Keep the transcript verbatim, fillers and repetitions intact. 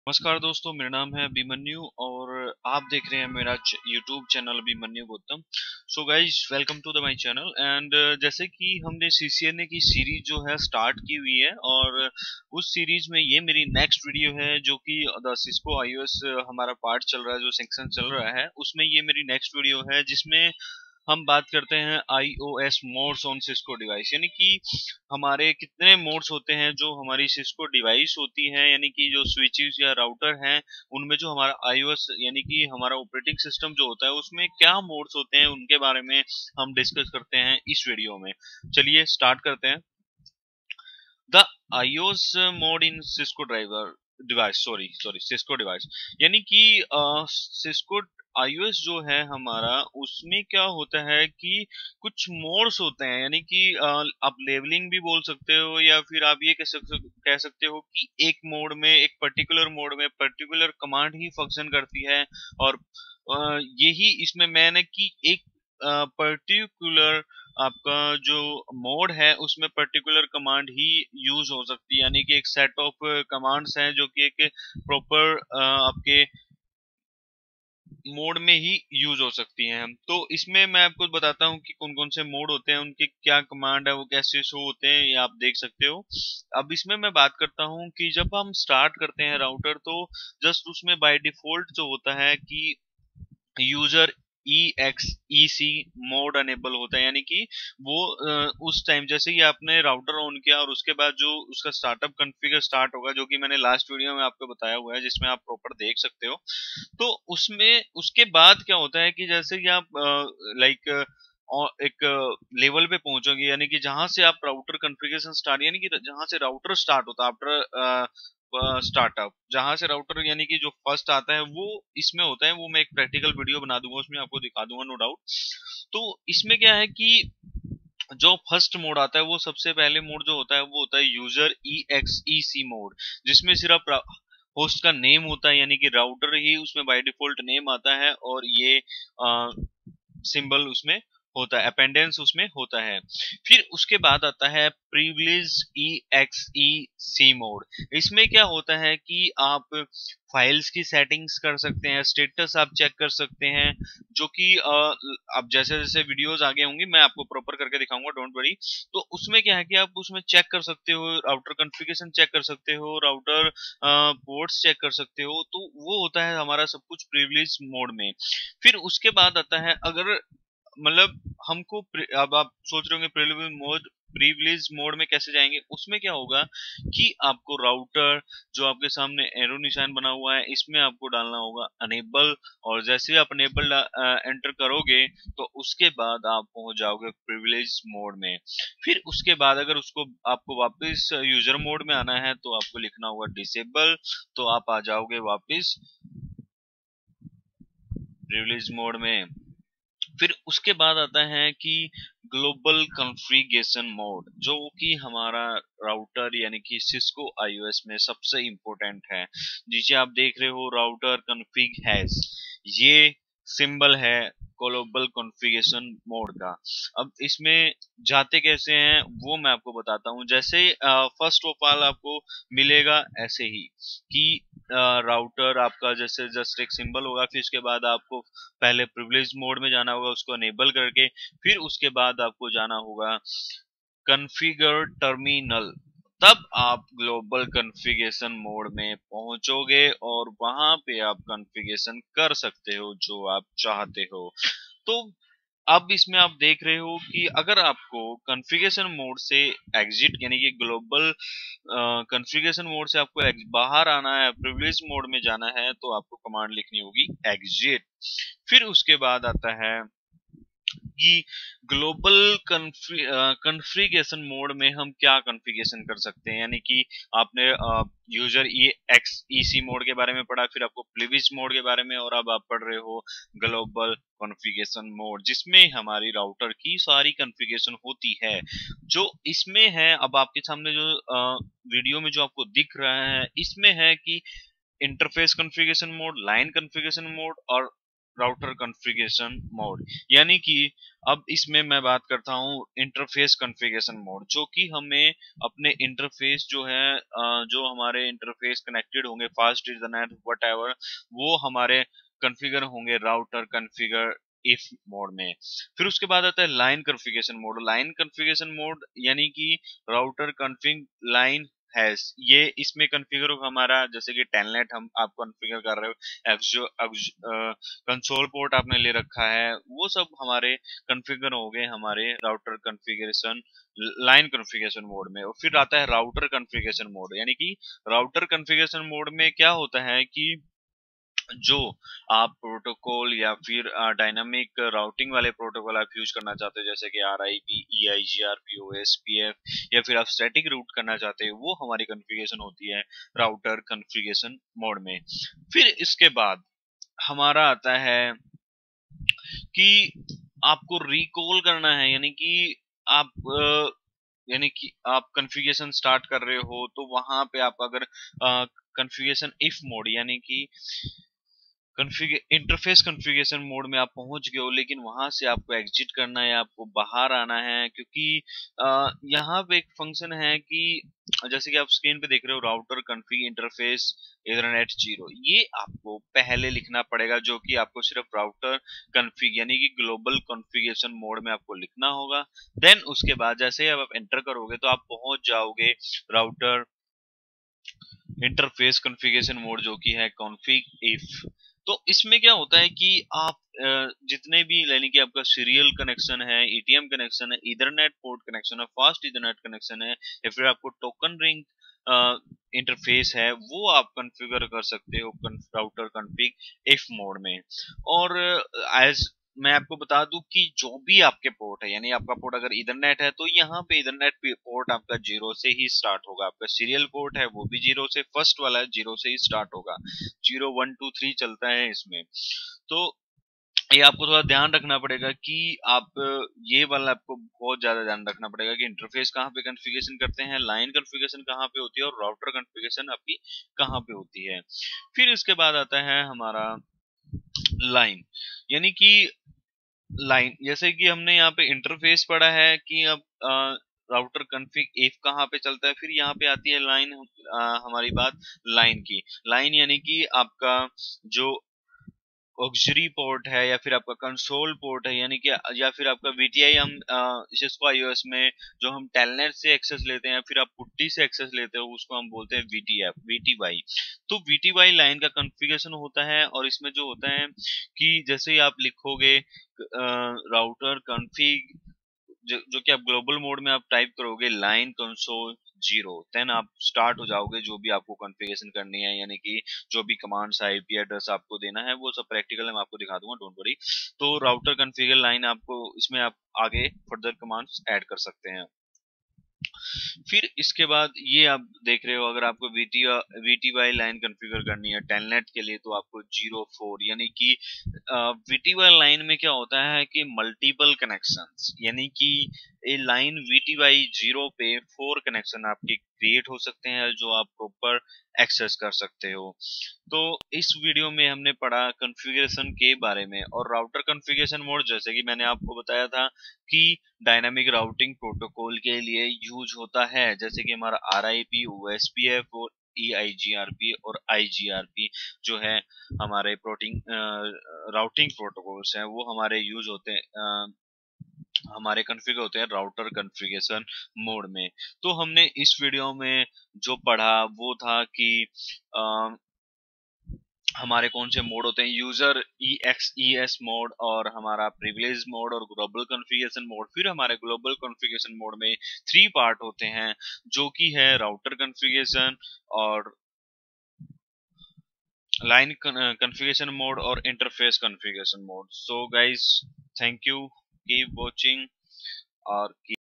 नमस्कार दोस्तों, मेरा नाम है अभिमन्यु और आप देख रहे हैं मेरा YouTube channel Abhimanyu Gautam. So guys, welcome to the my channel. And जैसे कि हमने सीसीएनए की सीरीज जो है स्टार्ट की हुई है और उस सीरीज में ये मेरी नेक्स्ट वीडियो है जो कि द सिस्को आईओएस हमारा पार्ट चल रहा है, जो सेक्शन चल रहा है उसमें ये मेरी नेक्स्ट वीडियो है जिसमें हम बात करते हैं IOS modes on Cisco device. यानी कि हमारे कितने मोड्स होते हैं जो हमारी सिस्को डिवाइस होती है, यानी कि जो स्विचेस या राउटर हैं उनमें जो हमारा आईओएस यानी कि हमारा ऑपरेटिंग सिस्टम जो होता है उसमें क्या मोड्स होते हैं उनके बारे में हम डिस्कस करते हैं इस वीडियो में। चलिए स्टार्ट करते हैं। The iOS mode in Cisco driver device sorry sorry Cisco device, यानी कि सिस्को iOS जो है हमारा उसमें क्या होता है कि कुछ मोड्स होते हैं, यानी कि अ, आप लेवलिंग भी बोल सकते हो या फिर आप ये कह सकते कह सकते हो कि एक मोड में, एक पर्टिकुलर मोड में पर्टिकुलर कमांड ही फंक्शन करती है। और अ, यही इसमें मैंने कि एक पर्टिकुलर आपका जो मोड है उसमें पर्टिकुलर कमांड ही यूज हो सकती है, यानी कि एक सेट ऑफ कमांड्स हैं जो कि एक प्रॉपर आपके मोड में ही यूज हो सकती हैं। तो इसमें मैं आपको बताता हूँ कि कौन कौन से मोड होते हैं, उनके क्या कमांड है, वो कैसे शो होते हैं, ये आप देख सकते हो। अब इसमें मैं बात करता हूँ कि जब हम स्टार्ट करते हैं राउटर तो जस्ट उसमें बाय डिफॉल्ट जो होता है कि user E X E C mode enable होता है, यानी कि वो अ, उस टाइम जैसे ही आपने राउटर ऑन किया और उसके बाद जो उसका स्टार्टअप कॉन्फ़िगर स्टार्ट होगा, जो कि मैंने लास्ट वीडियो में आपको बताया हुआ है जिसमें आप प्रॉपर देख सकते हो। तो उसमें उसके बाद क्या होता है कि जैसे कि आप लाइक एक लेवल पे पहुंचोगे, यानी कि जहां से आप राउटर कॉन्फ़िगरेशन स्टार्ट, यानी कि जहां से राउटर स्टार्ट होता है आफ्टर स्टार्टअप, जहां से राउटर यानी कि जो फर्स्ट आता है वो इसमें होता है, वो मैं एक प्रैक्टिकल वीडियो बना दूंगा, उसमें आपको दिखा दूंगा नो डाउट। तो इसमें क्या है कि जो फर्स्ट मोड आता है वो सबसे पहले मोड जो होता है वो होता है user E X E C mode, जिसमें सिर्फ होस्ट का नेम होता है, यानी कि राउटर ही उसमें बाय डिफॉल्ट नेम आता है और ये सिंबल उसमें होता है, अपेंडेंस उसमें होता है। फिर उसके बाद आता है privilege E X E C mode. इसमें क्या होता है कि आप फाइल्स की सेटिंग्स कर सकते हैं, स्टेटस आप चेक कर सकते हैं, जो कि अब जैसे जैसे वीडियोस आगे होंगी मैं आपको प्रॉपर करके दिखाऊंगा, डोंट वरी। तो उसमें क्या है कि आप उसमें चेक कर सकते हो, राउटर कॉन्फ़िगरेशन चेक कर सकते हो, राउटर पोर्ट्स चेक कर सकते हो। तो वो होता है हमारा सब कुछ प्रिविलेज मोड में। फिर उसके बाद आता है, अगर मतलब हमको अब आप सोच रहे होंगे प्रिविलेज मोड प्रिविलेज मोड में कैसे जाएंगे, उसमें क्या होगा कि आपको राउटर जो आपके सामने एरो निशान बना हुआ है इसमें आपको डालना होगा अनेबल, और जैसे ही आप अनेबल एंटर करोगे तो उसके बाद आप पहुंच जाओगे प्रिविलेज मोड में। फिर उसके बाद अगर उसको आपको वापस यूजर मोड में आना है तो आपको लिखना होगा डिसेबल, तो आप आ जाओगे वापस प्रिविलेज मोड में। फिर उसके बाद आता है कि ग्लोबल कॉन्फ़िगरेशन मोड, जो कि हमारा राउटर यानी कि सिस्को आईओएस में सबसे इम्पोर्टेंट है। जिसे आप देख रहे हो राउटर कॉन्फ़िग हैज, ये सिंबल है ग्लोबल कॉन्फ़िगरेशन मोड का। अब इसमें जाते कैसे हैं वो मैं आपको बताता हूँ। जैसे फर्स्ट ऑफ ऑल आपको मिलेगा ऐसे ही कि राउटर आपका जैसे जस्ट एक सिंबल होगा, फिर उसके बाद आपको पहले प्रिविलेज मोड में जाना होगा उसको अनेबल करके, फिर उसके बाद आपको जाना होगा कॉन्फ़िगर टर्मिनल, तब आप ग्लोबल कॉन्फ़िगरेशन मोड में पहुंचोगे और वहां पे आप कॉन्फ़िगरेशन कर सकते हो जो आप चाहते हो। तो अब इसमें आप देख रहे हो कि अगर आपको कॉन्फ़िगरेशन मोड से एग्जिट यानी कि ग्लोबल कॉन्फ़िगरेशन मोड से आपको बाहर आना है, प्रिविलेज मोड में जाना है, तो आपको कमांड लिखनी होगी एग्जिट। फिर उसके बाद आता है कि ग्लोबल कॉन्फ़िगरेशन मोड में हम क्या कॉन्फ़िगरेशन कर सकते हैं, यानी कि आपने user E X E C mode के बारे में पढ़ा, फिर आपको प्रिविलेज मोड के बारे में, और अब आप पढ़ रहे हो ग्लोबल कॉन्फ़िगरेशन मोड जिसमें हमारी राउटर की सारी कॉन्फ़िगरेशन होती है। जो इसमें है अब आपके सामने जो वीडियो में जो आपको दिख रहा है, इसमें है कि interface configuration mode, line configuration mode और राउटर कॉन्फ़िगरेशन मोड, यानी कि अब इसमें मैं बात करता हूँ इंटरफेस कॉन्फ़िगरेशन मोड, जो कि हमें अपने इंटरफेस जो है अ, जो हमारे इंटरफेस कनेक्टेड होंगे फास्ट इथरनेट व्हाटएवर, वो हमारे कॉन्फ़िगर होंगे राउटर कॉन्फ़िगर इफ मोड में। फिर उसके बाद आता है line configuration mode. Line configuration mode यानी कि राउटर कॉन्फ़िग लाइन हैज, ये इसमें कॉन्फ़िगर हमारा जैसे कि टेलनेट हम आप कॉन्फ़िगर कर रहे हो, एक्सो कंसोल पोर्ट आपने ले रखा है, वो सब हमारे कॉन्फ़िगर हो गए हमारे router configuration line configuration mode में। और फिर आता है राउटर कॉन्फ़िगरेशन मोड, यानी कि राउटर कॉन्फ़िगरेशन मोड में क्या होता है कि जो आप प्रोटोकॉल या फिर डायनामिक राउटिंग वाले प्रोटोकॉल आप यूज करना चाहते हो, जैसे कि R I P, E I G R P, O S P F, या फिर आप स्टैटिक रूट करना चाहते हो, वो हमारी कॉन्फ़िगरेशन होती है राउटर कॉन्फ़िगरेशन मोड में। फिर इसके बाद हमारा आता है कि आपको रिकॉल करना है, यानी कि आप अ, यानी कि आप कॉन्फ़िगरेशन स्टार्ट कर रहे हो तो वहां पे आप अगर कॉन्फ़िगरेशन इफ मोड यानी कि कॉन्फ़िग इंटरफेस कॉन्फ़िगरेशन मोड में आप पहुंच गए हो, लेकिन वहां से आपको एग्जिट करना है, आपको बाहर आना है, क्योंकि आ, यहाँ पे एक फंक्शन है कि जैसे कि आप स्क्रीन पे देख रहे हो router config interface ethernet zero, ये आपको पहले लिखना पड़ेगा, जो कि आपको सिर्फ राउटर कॉन्फ़िग यानी कि ग्लोबल कॉन्फ़िगरेशन मोड में आपको लिखना होगा। देन उसके बाद जैसे ही आप एंटर करोगे तो आप पहुंच जाओगे राउटर इंटरफेस कॉन्फ़िगरेशन मोड, जो कि है कॉन्फ़िग इफ। तो इसमें क्या होता है कि आप अ, जितने भी यानी कि आपका सीरियल कनेक्शन है, ई टी एम कनेक्शन है, इथरनेट पोर्ट कनेक्शन है, फास्ट इथरनेट कनेक्शन है, या फिर आपको टोकन रिंग इंटरफेस है, वो आप कॉन्फ़िगर कर सकते हो राउटर कॉन्फ़िग इफ मोड में। और एज मैं आपको बता दूं कि जो भी आपके पोर्ट है, यानी आपका पोर्ट अगर इथरनेट है तो यहाँ पे इथरनेट पोर्ट आपका जीरो से ही स्टार्ट होगा। आपका सीरियल पोर्ट है वो भी जीरो से, फर्स्ट वाला जीरो से ही स्टार्ट होगा, जीरो वन टू थ्री चलता है इसमें। तो ये आपको थोड़ा ध्यान रखना पड़ेगा कि आप ये वाला आपको बहुत ज्यादा ध्यान रखना पड़ेगा कि इंटरफेस कहाँ पे कॉन्फ़िगरेशन करते हैं, लाइन कॉन्फ़िगरेशन कहाँ पे होती है, और राउटर कॉन्फ़िगरेशन आपकी कहाँ पे होती है। फिर इसके बाद आता है हमारा लाइन, यानी कि लाइन जैसे कि हमने यहाँ पे इंटरफेस पढ़ा है कि अब राउटर कॉन्फ़िग इफ कहाँ पे चलता है, फिर यहाँ पे आती है लाइन, हमारी बात लाइन की। लाइन यानी कि आपका जो ऑक्सिलरी पोर्ट है, या फिर आपका कंसोल पोर्ट है, यानी कि या फिर आपका वी टी आई, हम सिस्को आईओएस में जो हम टेलनेट से एक्सेस लेते हैं, फिर आप पुट्टी से एक्सेस लेते हो, उसको हम बोलते हैं V T F, V T Y. तो वी टी वाई लाइन का कॉन्फ़िगरेशन होता है, और इसमें जो होता है कि जैसे ही आप लिखोगे राउटर कॉन्फ़िग, जो, जो कि आप ग्लोबल मोड में आप टाइप करोगे लाइन कंसोल जीरो, देन आप स्टार्ट हो जाओगे जो भी आपको कॉन्फ़िगरेशन करनी है, यानी कि जो भी कमांड्स आईपी एड्रेस आपको देना है वो सब प्रैक्टिकल है, मैं आपको दिखा दूंगा, डोंट वरी। तो राउटर कॉन्फ़िगर लाइन आपको इसमें आप आगे फर्दर कमांड्स ऐड कर सकते हैं। फिर इसके बाद ये आप देख रहे हो, अगर आपको VT VT Y line configure करनी है टेलनेट के लिए तो आपको जीरो फोर, यानी कि वीटी वाई लाइन में क्या होता है कि मल्टीपल कनेक्शंस, यानी कि ये लाइन वीटी वाई जीरो पे फोर कनेक्शन आपके क्रिएट हो सकते हैं, जो आप प्रॉपर एक्सेस कर सकते हो। तो इस वीडियो में हमने पढ़ा कॉन्फ़िगरेशन के बारे में, और राउटर कॉन्फ़िगरेशन मोड जैसे कि मैंने आपको बताया था कि डायनामिक राउटिंग प्रोटोकॉल के लिए यूज होता है, जैसे कि हमारा R I P, O S P F और E I G R P और आई जी आर पी जो है हमारे प्रोटिंग राउटिंग प्रोटोकॉल्स हैं, वो हमारे यूज होते हैं, हमारे कॉन्फ़िगर होते हैं राउटर कॉन्फ़िगरेशन मोड में। तो हमने इस वीडियो में जो पढ़ा वो था कि आ, हमारे कौन से मोड होते हैं, user E X E S mode, और हमारा प्रिविलेज मोड, और ग्लोबल कॉन्फ़िगरेशन मोड। फिर हमारे ग्लोबल कॉन्फ़िगरेशन मोड में थ्री पार्ट होते हैं, जो कि है राउटर कॉन्फ़िगरेशन और लाइन कॉन्फ़िगरेशन मोड और interface configuration mode. So guys, thank you, keep watching और